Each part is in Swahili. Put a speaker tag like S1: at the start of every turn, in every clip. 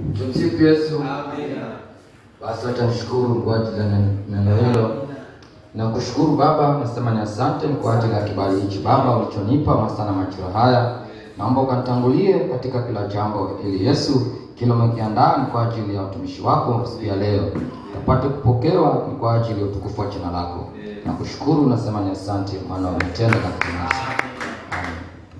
S1: Tumsifu Yesu. Amina. Basi wacha nishukuru kwa ajili ya neno hilo. Na kushukuru Baba, nasema ni asante kwa ajili ya kibali hichi Baba ulichonipa masaa na majira haya. Naomba ukanitangulie katika kila jambo ili Yesu kila umekiandaa ni kwa ajili ya utumishi wako siku ya leo. Upate kupokewa ni kwa ajili ya utukufu wa jina lako. Na kushukuru nasema ni asante maana umetenda na kutimiza. Amen.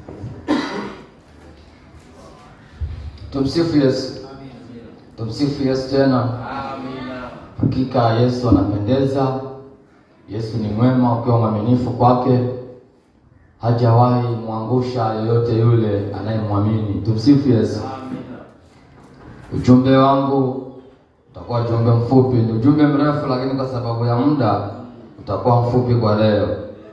S1: Tumsifu Yesu. Tumsifu Yesu tena. Amina. Hakika Yesu anapendeza. Yesu ni mwema, ukiwa mwaminifu kwake hajawahi muangusha yoyote yule anayemwamini. Tumsifu Yesu. Amina. Ujumbe wangu utakuwa ujumbe mfupi, ni ujumbe mrefu lakini kwa sababu ya muda utakuwa mfupi kwa leo.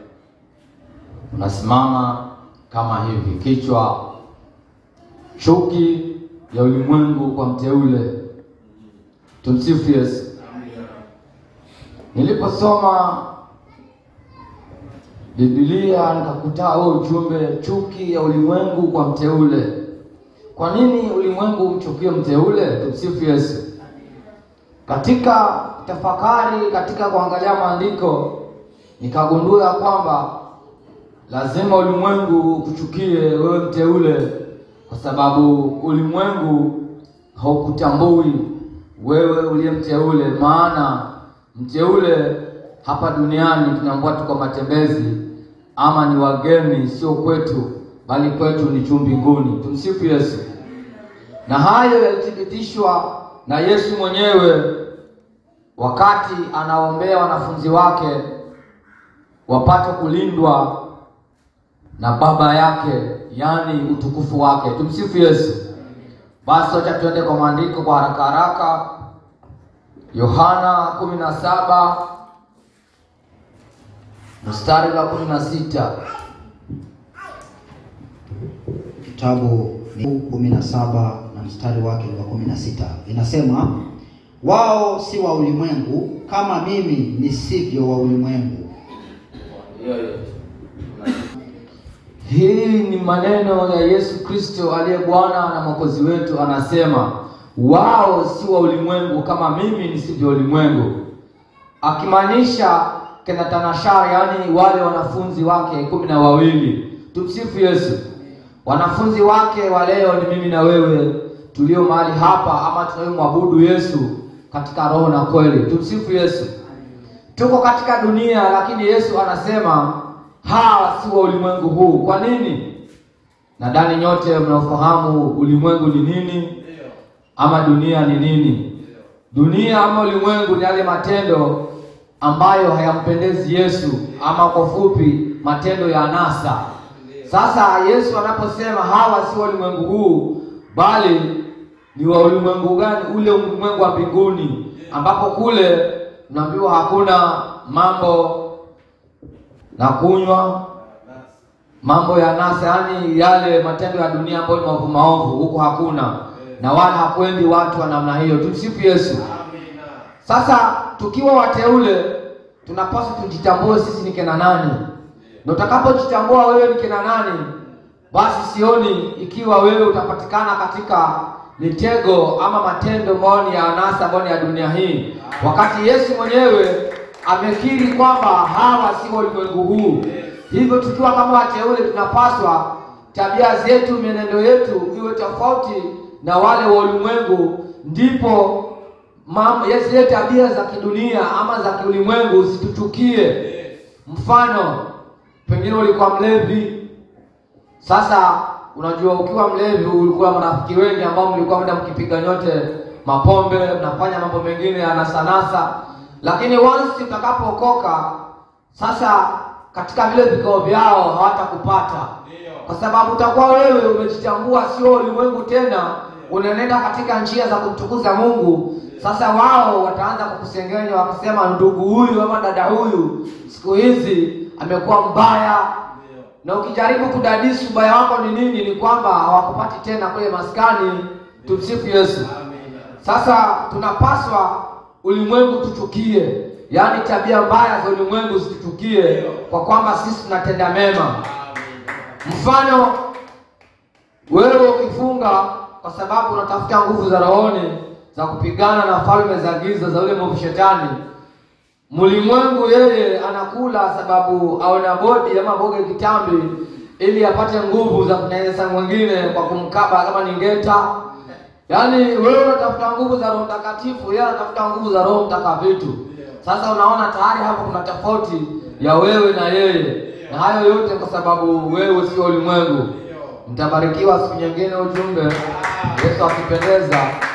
S1: Unasimama kama hivi: kichwa, chuki ya ulimwengu kwa mteule. Tumsifu Yesu. Niliposoma Biblia nikakuta huo ujumbe, chuki ya ulimwengu kwa mteule. Kwa nini ulimwengu umchukie mteule? Tumsifu Yesu. Katika tafakari, katika kuangalia maandiko, nikagundua kwamba lazima ulimwengu ukuchukie wewe mteule, kwa sababu ulimwengu haukutambui wewe uliye mteule. Maana mteule hapa duniani tunaambiwa tuko matembezi ama ni wageni, sio kwetu bali kwetu ni juu mbinguni. Tumsifu Yesu. Na hayo yalithibitishwa na Yesu mwenyewe wakati anaombea wanafunzi wake wapate kulindwa na Baba yake, yani utukufu wake. Tumsifu Yesu. Basi acha tuende kwa maandiko kwa haraka haraka. Yohana 17 mstari wa 16.
S2: Kitabu 17 na mstari wake wa 16 inasema, wao si wa ulimwengu kama mimi nisivyo wa ulimwengu.
S1: Hii ni maneno ya Yesu Kristo aliye Bwana na Mwokozi wetu. Anasema wao si wa ulimwengu kama mimi nisivyo ulimwengu, akimaanisha kina tanashara, yani wale wanafunzi wake 12. Tumsifu Yesu. Wanafunzi wake wa leo ni mimi na wewe tulio mahali hapa, ama tunayomwabudu Yesu katika roho na kweli. Tumsifu Yesu. Tuko katika dunia, lakini Yesu anasema hawa si wa ulimwengu huu. Kwa nini? Nadhani nyote mnafahamu ulimwengu ni nini ama dunia ni nini. Dunia ama ulimwengu ni yale matendo ambayo hayampendezi Yesu, ama kwa fupi matendo ya anasa. Sasa Yesu anaposema hawa si wa ulimwengu huu bali ni wa ulimwengu gani? Ule ulimwengu wa mbinguni, ambapo kule tunaambiwa hakuna mambo na kunywa, mambo ya nasa, yani yale matendo ya dunia ambayo ni maovu, huko hakuna, na wala hakwendi watu wa namna hiyo. Tumsifu Yesu. Amina. Sasa tukiwa wateule tunapaswa tujitambue sisi ni kina nani. Na utakapojitambua wewe ni kina nani, basi sioni ikiwa wewe utapatikana katika mitego ama matendo ambayo ni ya anasa, ambayo ni ya dunia hii, wakati Yesu mwenyewe amekiri kwamba hawa si wa ulimwengu huu. Hivyo tukiwa kama wateule tunapaswa tabia zetu, mienendo yetu iwe tofauti na wale wa ulimwengu, ndipo zile tabia za kidunia ama za kiulimwengu zituchukie. Mfano, pengine ulikuwa mlevi. Sasa unajua ukiwa mlevi ulikuwa marafiki wengi ambao mlikuwa mda mkipiga nyote mapombe, mnafanya mambo mengine ya nasa. Lakini once utakapookoka, sasa katika vile vikao vyao hawatakupata, kwa sababu utakuwa wewe umejitambua sio ulimwengu tena, unaenda katika njia za kumtukuza Mungu. Sasa wao wataanza kukusengenya wakisema, ndugu huyu ama dada huyu siku hizi amekuwa mbaya. Na ukijaribu kudadisi ubaya wako ni nini, ni kwamba hawakupati tena kule maskani. Tumsifu Yesu. Sasa tunapaswa ulimwengu tuchukie, yani tabia mbaya za ulimwengu zituchukie, kwa kwamba sisi tunatenda mema. Mfano, wewe ukifunga kwa sababu unatafuta nguvu za rohoni za kupigana na falme za giza za ule mwovu shetani. Mlimwengu yeye anakula sababu aona bodi ama boga kitambi ili apate nguvu za kunaweza mwingine kwa kumkaba kama ni ngeta. Yaani wewe unatafuta nguvu za Roho Mtakatifu, yeye anatafuta nguvu za Roho Mtakatifu. Sasa unaona tayari hapo kuna tofauti ya wewe na yeye. Na hayo yote kwa sababu wewe sio ulimwengu. Mtabarikiwa siku nyingine ujumbe. Yesu akipendeza.